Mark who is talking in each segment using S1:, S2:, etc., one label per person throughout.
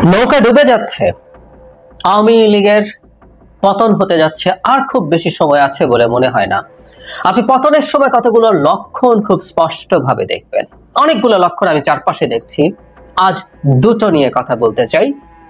S1: নৌকা ডুবে যাচ্ছে, আওয়ামী লীগের পতন হতে যাচ্ছে, আর খুব বেশি সময় আছে বলে মনে হয় না। আপনি পতনের সময় কতগুলো লক্ষণ খুব স্পষ্ট ভাবে দেখবেন। অনেকগুলো লক্ষণ আমি চারপাশে দেখছি। আজ দুটো নিয়ে কথা বলতে চাই,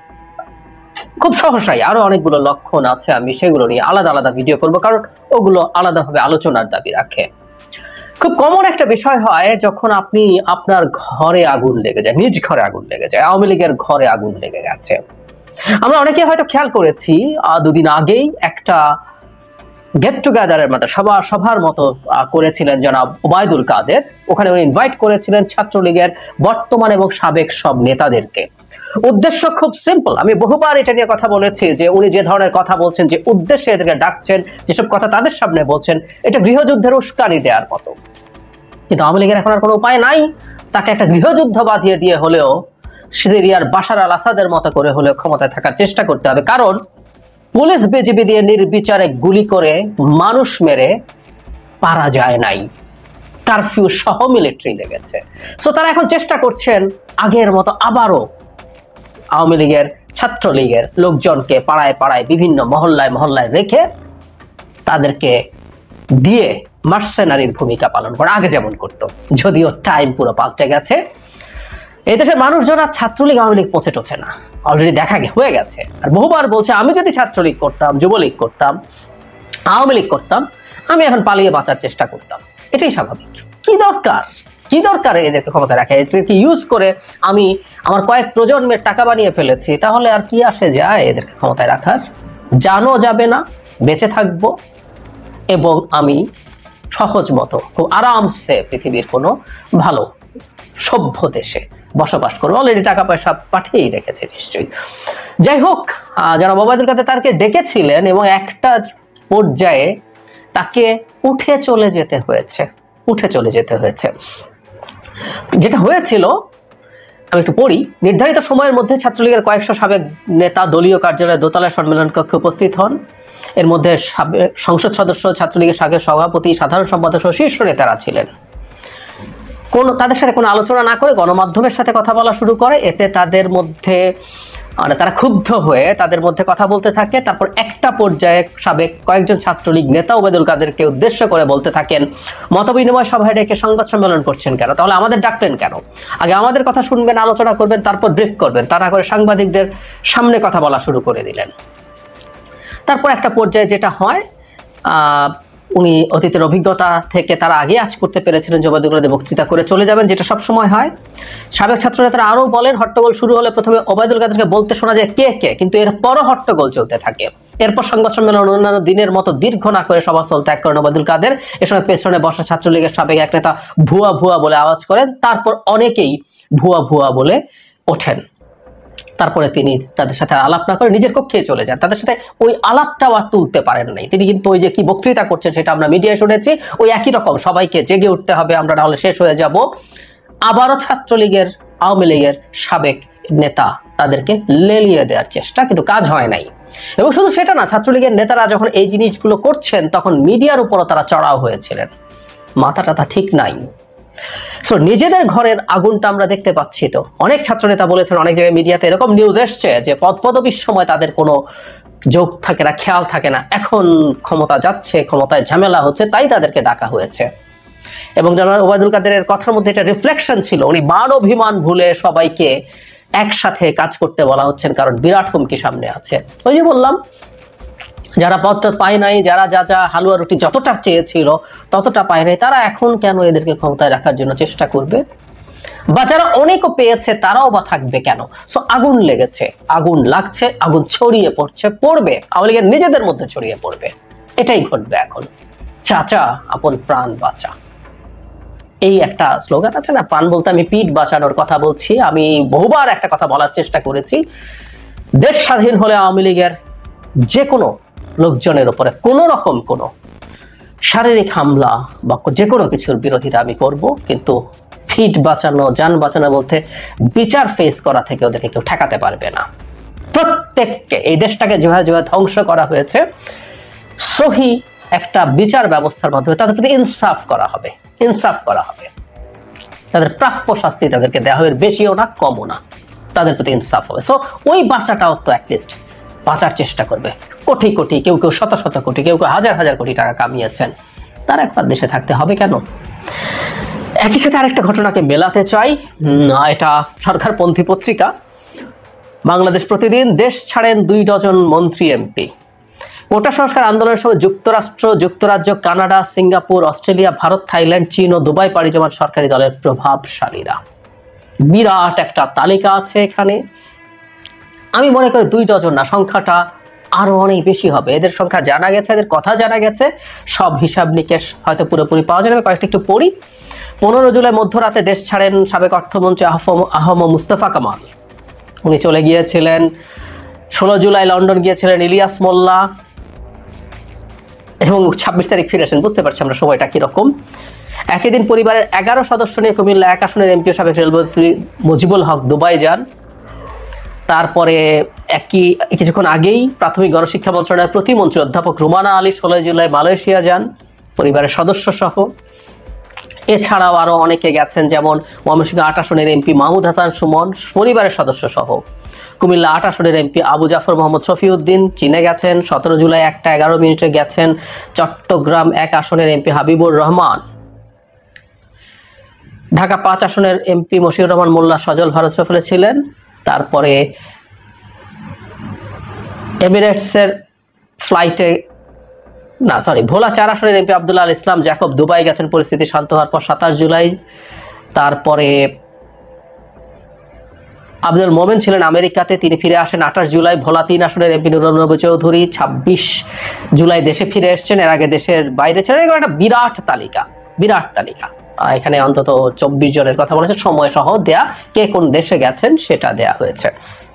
S1: খুব সহসাই। আরো অনেকগুলো লক্ষণ আছে, আমি সেগুলো নিয়ে আলাদা আলাদা ভিডিও করব, কারণ ওগুলো আলাদাভাবে আলোচনার দাবি রাখে। খুব কমন একটা বিষয় হয় যখন আপনি আপনার ঘরে আগুন লেগে যায়, নিজ ঘরে আগুন লেগে যায়। আওয়ামী লীগের ঘরে আগুন লেগে গেছে। আমরা অনেকে হয়তো খেয়াল করেছি, দুদিন আগেই একটা গেট টুগেদারের মতো সভার মতো করেছিলেন জনাব ওবায়দুল কাদের। ওখানে উনি ইনভাইট করেছিলেন ছাত্রলীগের বর্তমান এবং সাবেক সব নেতাদেরকে। উদ্দেশ্য খুব সিম্পল। আমি বহুবার এটা নিয়ে কথা বলেছি যে উনি যে ধরনের কথা বলছেন, যে উদ্দেশ্যে এদেরকে ডাকছেন, যেসব কথা তাদের সামনে বলছেন, এটা গৃহযুদ্ধের উস্কানি দেওয়ার মতো। কিন্তু আওয়ামী লীগের এখন আর কোনো উপায় নাই। তাকে একটা গৃহযুদ্ধ বাঁধিয়ে দিয়ে হলেও সিরিয়ার বাশার আল আসাদের মতো করে হলেও ক্ষমতায় থাকার চেষ্টা করতে হবে। কারণ পুলিশ বিজিবি দিয়ে নির্বিচারে গুলি করে মানুষ মেরে পারা যায় নাই, কারফিউ সহ মিলিটারি লেগেছে। সো তারা এখন চেষ্টা করছেন আগের মতো আবারও আওয়ামী লীগের ছাত্রলীগের লোকজনকে পাড়ায় পাড়ায় বিভিন্ন মহল্লায় মহল্লায় রেখে তাদেরকে দিয়ে মার্সেনারির ভূমিকা পালন করা, আগে যেমন করতো। যদিও টাইম পুরো পাল্টে গেছে। এই দেশের মানুষজন আর ছাত্রলীগ আওয়ামী লীগ পচে টছে না, অলরেডি দেখা হয়ে গেছে। আর বহুবার বলছে, আমি যদি ছাত্রলীগ করতাম, যুবলীগ করতাম, আওয়ামী লীগ করতাম, আমি এখন পালিয়ে বাঁচার চেষ্টা করতাম। এটাই স্বাভাবিক। কি দরকার এদেরকে ক্ষমতা রাখা? এদেরকে ইউজ করে আমি আমার কয়েক প্রজন্মের টাকা বানিয়ে ফেলেছি, তাহলে আর কি আসে যায় এদেরকে ক্ষমতায় রাখার? জানো যাবে না, বেঁচে থাকবো এবং আমি সহজ মতো খুব আরামসে পৃথিবীর কোনো ভালো সভ্য দেশে বসবাস করবো। অলরেডি টাকা পয়সা পাঠিয়েই রেখেছে নিশ্চয়ই। যাই হোক, যারা ওবায়দুল কাদের তারকে ডেকেছিলেন এবং একটা পর্যায়ে তাকে উঠে চলে যেতে হয়েছে। যেটা হয়েছিল আমি একটু পড়ি। নির্ধারিত সময়ের মধ্যে ছাত্রলীগের কয়েকশো সাবেক নেতা দলীয় কার্যালয়ে দোতলায় সম্মেলন কক্ষে উপস্থিত হন। এর মধ্যে সংসদ সদস্য, ছাত্রলীগের সাবেক সভাপতি, সাধারণ সম্পাদক সহ শীর্ষ নেতারা ছিলেন। তাদের সাথে কোনো আলোচনা না করে গণমাধ্যমের সাথে কথা বলা শুরু করে। এতে তাদের মধ্যে তারা ক্ষুব্ধ হয়ে তাদের মধ্যে কথা বলতে থাকে। তারপর একটা পর্যায়ে সাবেক কয়েকজন ছাত্রলীগ নেতা ওবায়দুল কাদেরকে উদ্দেশ্য করে বলতে থাকেন, মতবিনিময় সভায় ডেকে সংবাদ সম্মেলন করছেন কেন? তাহলে আমাদের ডাকলেন কেন? আগে আমাদের কথা শুনবেন, আলোচনা করবেন, তারপর ব্রিফ করবেন। তা না করে সাংবাদিকদের সামনে কথা বলা শুরু করে দিলেন। তারপর একটা পর্যায়ে যেটা হয়, উনি অতীতের অভিজ্ঞতা থেকে তারা আগে আজ করতে পেরেছিলেন যে ওবায়দুল কাদের বক্তৃতা করে চলে যাবেন, যেটা সবসময় হয়। সাবেক ছাত্রনেতারা আরও বলেন, হট্টগোল শুরু হলে প্রথমে ওবায়দুল কাদেরকে বলতে শোনা যায় কে কে, কিন্তু এরপরও হট্টগোল চলতে থাকে। এরপর সংবাদ সম্মেলন অন্যান্য দিনের মতো দীর্ঘ না করে সভাস্থল ত্যাগ করেন ওবায়দুল কাদের। এ সময় পেছনে বসা ছাত্রলীগের সাবেক এক নেতা ভুয়া ভুয়া বলে আওয়াজ করেন। তারপর অনেকেই ভুয়া ভুয়া বলে ওঠেন। তারপরে তিনি তাদের সাথে আলাপ না করে নিজের কক্ষে চলে যান। তাদের সাথে ওই আলাপটাও আর তুলতে পারেন নাই। তিনি কিন্তু ওই যে কি বক্তৃতা করছেন সেটা আমরা মিডিয়ায় শুনেছি, ওই একই রকম সবাইকে জেগে উঠতে হবে, আমরা না হলে শেষ হয়ে যাব। আবারও ছাত্রলীগের আওয়ামী লীগের সাবেক নেতা তাদেরকে লেলিয়ে দেওয়ার চেষ্টা, কিন্তু কাজ হয় নাই। এবং শুধু সেটা না, ছাত্রলীগের নেতারা যখন এই জিনিসগুলো করছেন তখন মিডিয়ার উপরও তারা চড়াও হয়েছিলেন। মাথাটা ঠিক নাই। সো নিজেদের ঘরের আগুনটা আমরা দেখতে পাচ্ছি। তো অনেক ছাত্রনেতা বলেছেন, অনেক জায়গায় মিডিয়াতে এরকম নিউজ এসছে যে পদপদবীর সময় তাদের কোনো যোগ থাকে না, খেয়াল থাকে না। এখন ক্ষমতা যাচ্ছে, ক্ষমতায় ঝামেলা হচ্ছে, তাই তাদেরকে ডাকা হয়েছে। এবং জনাব ওবায়দুল কাদেরের কথার মধ্যে এটা রিফ্লেকশন ছিল, উনি মান অভিমান ভুলে সবাইকে একসাথে কাজ করতে বলা হচ্ছেন, কারণ বিরাট হুমকি সামনে আছে। ওই যে বললাম, যারা পদটা পায় নাই, যারা যা যা হালুয়া রুটি যতটা চেয়েছিল ততটা পায় নাই, তারা এখন কেন এদেরকে ক্ষমতায় রাখার জন্য চেষ্টা করবে? বা যারা অনেকও পেয়েছে তারাও বা থাকবে কেন? সো আগুন লেগেছে, আগুন লাগছে, আগুন ছড়িয়ে পড়বে, আওয়ামী লীগের নিজেদের মধ্যে ছড়িয়ে পড়বে। এটাই ঘটবে এখন। চাচা আপন প্রাণ বাঁচা, এই একটা স্লোগান আছে না, প্রাণ বলতে আমি পিঠ বাঁচানোর কথা বলছি। আমি বহুবার একটা কথা বলার চেষ্টা করেছি, দেশ স্বাধীন হলে আওয়ামী লীগের যে কোনো লোকজনের উপরে কোনো রকম কোনো শারীরিক হামলা বা যে কোনো কিছুর বিরোধিতা আমি করব, কিন্তু ফিট বাঁচানো, যান বাঁচানো বলতে বিচার ফেস করা থেকে ওদেরকে কেউ ঠেকাতে পারবে না। প্রত্যেককে, এই দেশটাকে যেভাবে যেভাবে ধ্বংস করা হয়েছে, সহি একটা বিচার ব্যবস্থার মাধ্যমে তাদের প্রতি ইনসাফ করা হবে, তাদের প্রাপ্য শাস্তি তাদেরকে দেওয়া হবে, বেশিও না কমও না। তাদের প্রতি ইনসাফ হবে। সো ওই বাচ্চাটাও তো অ্যাটলিস্ট বাঁচার চেষ্টা করবে। কোটি কোটি, কেউ কেউ শত শত কোটি, কেউ কেউ হাজার হাজার কোটি টাকা কামিয়েছেন, তার একবার দেশে থাকতে হবে কেন? একই সাথে আরেকটা ঘটনাকে মেলাতে চাই, এটা সরকারপন্থী পত্রিকা বাংলাদেশ প্রতিদিন। দেশ ছাড়েন 2 ডজন মন্ত্রী এমপি। কোটা সংস্কার আন্দোলনের সময় যুক্তরাষ্ট্র, যুক্তরাজ্য, Canada, Singapore, Australia, Bharat, Thailand, চীন ও দুবাই পাড়ি জমান সরকারি দলের প্রভাবশালীরা। বিরাট একটা তালিকা আছে এখানে। আমি মনে করি 2 ডজন না, সংখ্যাটা আরো অনেক বেশি হবে। এদের সংখ্যা জানা গেছে, এদের কথা জানা গেছে, সব হিসাব নিকেশ হয়তো পুরোপুরি পাওয়া যাবে। কয়েকটা একটু পড়ি। 15 জুলাই মধ্যরাতে দেশ ছাড়েন সাবেক অর্থমন্ত্রী আহম মুস্তফা কামাল, উনি চলে গিয়েছিলেন। 16 জুলাই লন্ডন গিয়েছিলেন ইলিয়াস মোল্লা এবং 26 তারিখ ফিরেছেন। বুঝতে পারছি আমরা সময়টা কিরকম। একই দিন পরিবারের 11 সদস্য নিয়ে কুমিল্লা 1 আসনের এমপি ও সাবেক রেলমন্ত্রী মুজিবুল হক দুবাই যান। তারপরে কিছুক্ষণ আগেই প্রাথমিক গণশিক্ষা মন্ত্রণালয়ের প্রতিমন্ত্রী অধ্যাপক রুমানা আলী 16 জুলাই মালয়েশিয়া যান পরিবারের সদস্য সহ। এছাড়াও আরো অনেকে গেছেন, যেমন ময়মনসিংহ 8 আসনের এমপি মাহমুদ হাসান সুমন পরিবারের সদস্য সহ। কুমিল্লা 8 আসনের এমপি আবু জাফর মোহাম্মদ শফিউদ্দিন চীনে গেছেন। 17 জুলাই 1:11 গেছেন চট্টগ্রাম 1 আসনের এমপি হাবিবুর রহমান। ঢাকা 5 আসনের এমপি মশিউর রহমান মোল্লা সজল ভারত সফরে ছিলেন। তারপরে এমিরেটসের ফ্লাইটে ভোলা 4 আসনের এমপি আব্দুল্লাহ আল ইসলাম জ্যাকব দুবাই গেছেন পরিস্থিতি শান্ত হওয়ার পর 27 জুলাই। তারপরে আব্দুল মোমেন ছিলেন আমেরিকাতে, তিনি ফিরে আসেন 28 জুলাই। ভোলা 3 আসনের এমপি নুরুল নবী চৌধুরী 26 জুলাই দেশে ফিরে এসেছেন, এর আগে দেশের বাইরে ছিলেন। একটা বিরাট তালিকা, বিরাট তালিকা। এখানে অন্তত 24 জনের কথা বলেছে, সময় সহ দেয়া, কে কোন দেশে গেছেন সেটা দেয়া হয়েছে।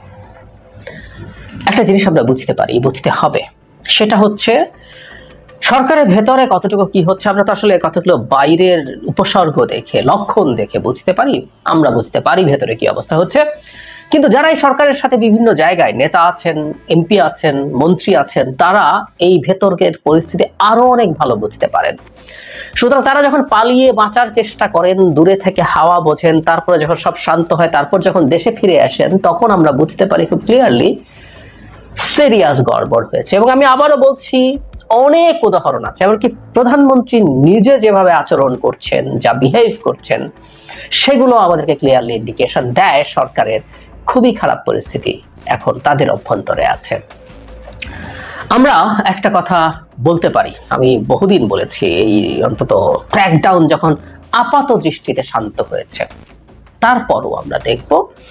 S1: একটা জিনিস আমরা বুঝতে পারি, বুঝতে হবে, সেটা হচ্ছে সরকারের ভেতরে কতটুকু কি হচ্ছে আমরা তো আসলে কতগুলো বাইরের উপসর্গ দেখে, লক্ষণ দেখে বুঝতে পারি। আমরা বুঝতে পারি ভেতরে কি অবস্থা হচ্ছে, কিন্তু যারা এই সরকারের সাথে বিভিন্ন জায়গায় নেতা আছেন, এমপি আছেন, মন্ত্রী আছেন, তারা এই ভেতরের পরিস্থিতি আরো অনেক ভালো বুঝতে পারেন। সুতরাং তারা যখন পালিয়ে বাঁচার চেষ্টা করেন, দূরে থেকে হাওয়া বোঝেন, তারপরে যখন সব শান্ত হয়, তারপর যখন দেশে ফিরে আসেন, তখন আমরা বুঝতে পারি খুব ক্লিয়ারলি সিরিয়াস গড়বড় হয়েছে। এবং আমি আবারও বলছি, অনেক উদাহরণ আছে। এমনকি প্রধানমন্ত্রী নিজে যেভাবে আচরণ করছেন, যা বিহেভ করছেন, সেগুলো আমাদেরকে ক্লিয়ারলি ইন্ডিকেশন দেয় সরকারের খুবই খারাপ পরিস্থিতি এখন তাদের অভ্যন্তরে আছে। আমরা একটা কথা বলতে পারি, আমি বহুদিন বলেছি, এই অন্তত ক্র্যাকডাউন যখন আপাত দৃষ্টিতে শান্ত হয়েছে, তারপরও আমরা দেখব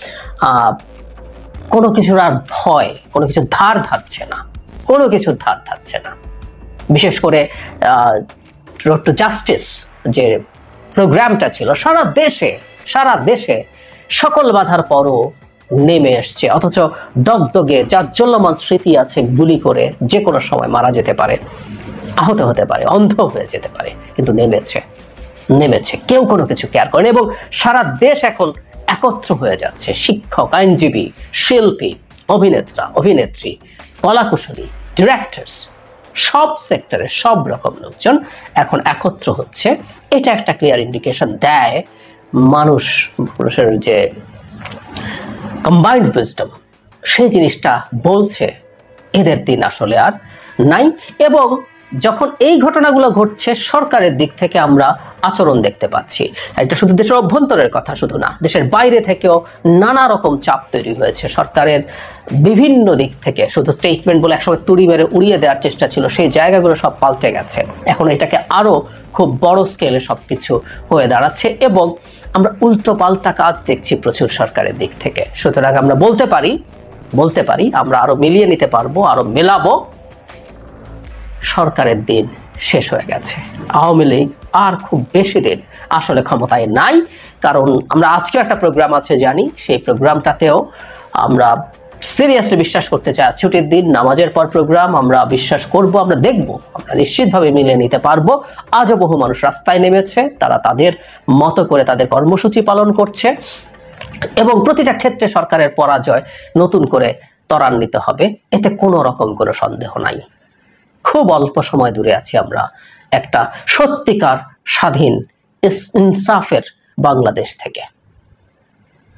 S1: কোনো কিছুর আর ভয়, কোনো কিছু ধার ধারছে না, কোনো কিছুর ধার ধারছে না। বিশেষ করে রোড টু জাস্টিস যে প্রোগ্রামটা ছিল, সারা দেশে সকল বাধার পরও নেমে এসছে। অথচ দগদগে জাজ্জল্যমান স্মৃতি আছে, গুলি করে যে কোনো সময় মারা যেতে পারে, আহত হতে পারে, অন্ধ হয়ে যেতে পারে, কিন্তু নেমেছে, কেউ কোনো কিছু কেয়ার করেনি। এবং সারা দেশ এখন একত্র হয়ে যাচ্ছে। শিক্ষক, আইনজীবী, শিল্পী, অভিনেতা, অভিনেত্রী, কলাকুশলী, ডিরেক্টরস, সব সেক্টরে সব রকম লোকজন এখন একত্র হচ্ছে। এটা একটা ক্লিয়ার ইন্ডিকেশন দেয় মানুষের যে কম্বাইন্ড উইজডম, সেই জিনিসটা বলছে এদের দিন আসলে আর নাই। এবং যখন এই ঘটনাগুলো ঘটছে, সরকারের দিক থেকে আমরা আচরণ দেখতে পাচ্ছি। এটা শুধু দেশের অভ্যন্তরের কথা শুধু না, দেশের বাইরে থেকেও নানা রকম চাপ তৈরি হয়েছে সরকারের বিভিন্ন দিক থেকে। শুধু স্টেটমেন্ট বলে একসময় তুড়ি মেরে উড়িয়ে দেওয়ার চেষ্টা ছিল, সেই জায়গাগুলো সব পাল্টে গেছে। এখন এটাকে আরো খুব বড় স্কেলে সবকিছু হয়ে দাঁড়াচ্ছে এবং আমরা উল্টো পাল্টা কাজ দেখছি প্রচুর সরকারের দিক থেকে। সুতরাং আমরা বলতে পারি আমরা আরো মিলিয়ে নিতে পারবো, আরো মেলাবো, সরকারের দিন শেষ হয়ে গেছে। আওয়ামী লীগ আর খুব বেশি দিন আসলে ক্ষমতায় নাই। কারণ আমরা আজকে একটা প্রোগ্রাম আছে জানি, সেই প্রোগ্রামটাতেও আমরা সিরিয়াসলি বিশ্বাস করতে চাই ছুটির দিন, নামাজের পর প্রোগ্রাম আমরা বিশ্বাস করব, আমরা দেখব, আমরা নিশ্চিতভাবে মিলিয়ে নিতে পারবো। আজও বহু মানুষ রাস্তায় নেমেছে, তারা তাদের মতো করে তাদের কর্মসূচি পালন করছে এবং প্রতিটা ক্ষেত্রে সরকারের পরাজয় নতুন করে ত্বরান্বিত হবে, এতে কোনো রকম কোনো সন্দেহ নাই। খুব অল্প সময় দূরে আছি আমরা একটা সত্যিকার স্বাধীন ইনসাফের বাংলাদেশ থেকে।